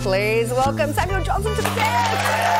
Please welcome Samuel Johnson to the desk.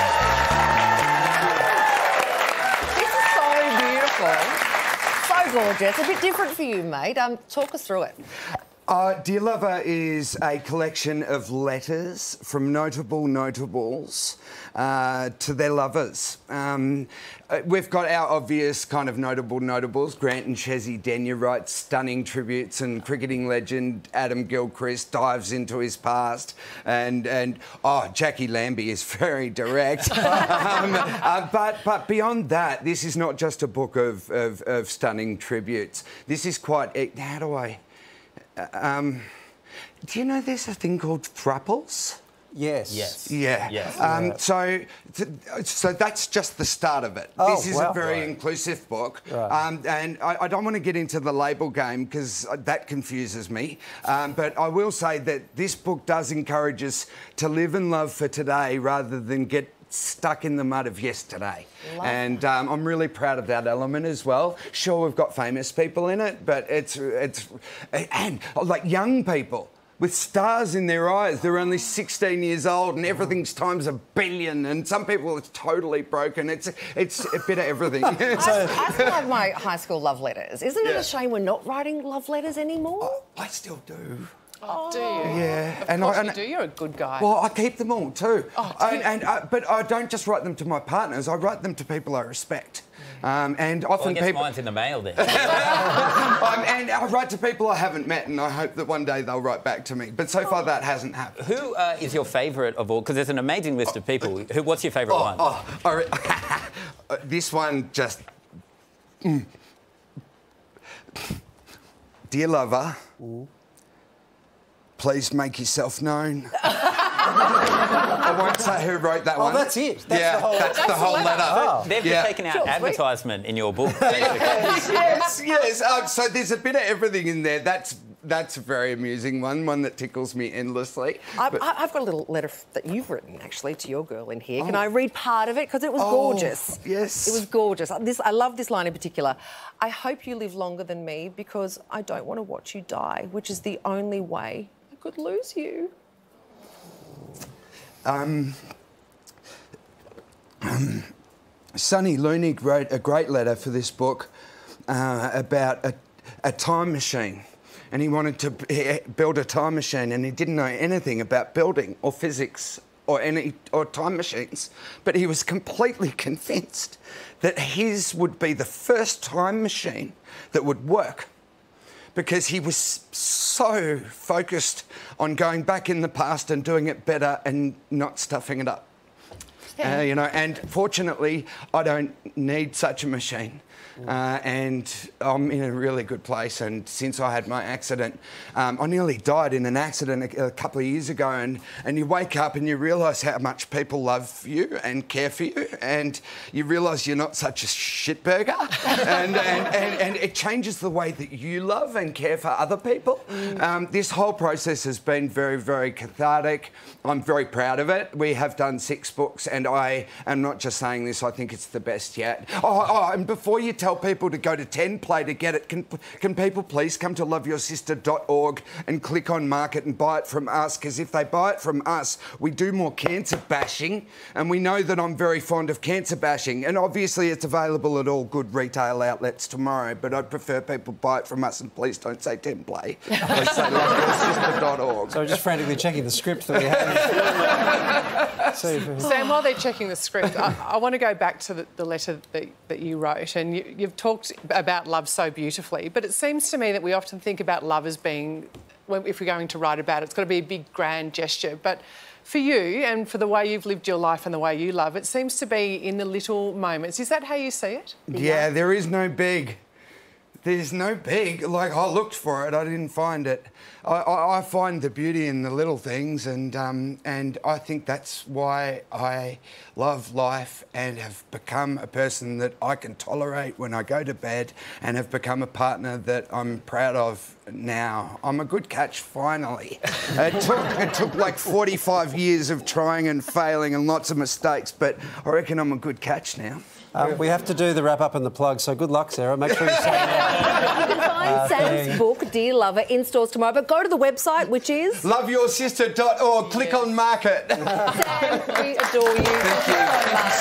This is so beautiful, so gorgeous. A bit different for you, mate. Talk us through it. Dear Lover is a collection of letters from notable notables to their lovers. We've got our obvious kind of notable notables. Grant and Chessie Denyer write stunning tributes, and cricketing legend Adam Gilchrist dives into his past. And Jackie Lambie is very direct. But beyond that, this is not just a book of stunning tributes. This is quite... How do I... do you know there's a thing called thruples? Yes. Yes. Yeah. Yes. So that's just the start of it. Oh, this is a very inclusive book. Right. And I don't want to get into the label game because that confuses me. But I will say that this book does encourage us to live and love for today rather than get stuck in the mud of yesterday. And I'm really proud of that element as well. Sure, we've got famous people in it, but it's and like young people with stars in their eyes. They're only 16 years old and everything's times 1 billion, and some people it's totally broken. It's a bit of everything. I still have my high school love letters. Isn't it a shame we're not writing love letters anymore? I still do. Oh, do you? Yeah. Of course you do. You're a good guy. Well, I keep them all too. Oh, but I don't just write them to my partners. I write them to people I respect. And often I guess people... mine's in the mail then. and I write to people I haven't met, and I hope that one day they'll write back to me. But so far that hasn't happened. Who is your favourite of all? Because there's an amazing list of people. What's your favourite one? This one just... Dear Lover... Ooh. Please make yourself known. I won't say who wrote that one. Oh, that's it. That's the whole letter. Oh. They've just taken out advertisement in your book, basically. yes. So there's a bit of everything in there. That's a very amusing one that tickles me endlessly. I've got a little letter that you've written, actually, to your girl in here. Can I read part of it? Because it was gorgeous. Yes. It was gorgeous. I love this line in particular. I hope you live longer than me because I don't want to watch you die, which is the only way I could lose you. Sonny Lunig wrote a great letter for this book about a time machine. And he wanted to build a time machine, and he didn't know anything about building or physics or time machines. But he was completely convinced that his would be the first time machine that would work, because he was so focused on going back in the past and doing it better and not stuffing it up. Yeah. And fortunately, I don't need such a machine. And I'm in a really good place. And since I had my accident, I nearly died in an accident a couple of years ago. And you wake up and you realise how much people love you and care for you, and you realise you're not such a shitburger. and it changes the way that you love and care for other people. This whole process has been very, very cathartic. I'm very proud of it. We have done 6 books, and I am not just saying this, I think it's the best yet. And before you tell people to go to 10play to get it, can people please come to loveyoursister.org and click on Market and buy it from us? Because if they buy it from us, we do more cancer bashing, and we know that I'm very fond of cancer bashing. And obviously it's available at all good retail outlets tomorrow, but I'd prefer people buy it from us, and please don't say 10play. Please say loveyoursister.org. So we're just frantically checking the script that we have. Sam, while they're checking the script, I want to go back to the letter that you wrote, and you've talked about love so beautifully, but it seems to me that we often think about love as being, if we're going to write about it, it's got to be a big, grand gesture. But for you, and for the way you've lived your life and the way you love, it seems to be in the little moments. Is that how you see it? Yeah, there is no big. There's no big. Like, I looked for it, I didn't find it. I find the beauty in the little things, and I think that's why I love life and have become a person that I can tolerate when I go to bed, and have become a partner that I'm proud of now. I'm a good catch, finally. It took like 45 years of trying and failing and lots of mistakes, but I reckon I'm a good catch now. We have to do the wrap-up and the plug, so good luck, Sarah. Make sure you sign up. You can find Sam's book, Dear Lover, in stores tomorrow, but go to the website, which is... Loveyoursister.org. Click on market. Sam, we adore you. Thank you so much.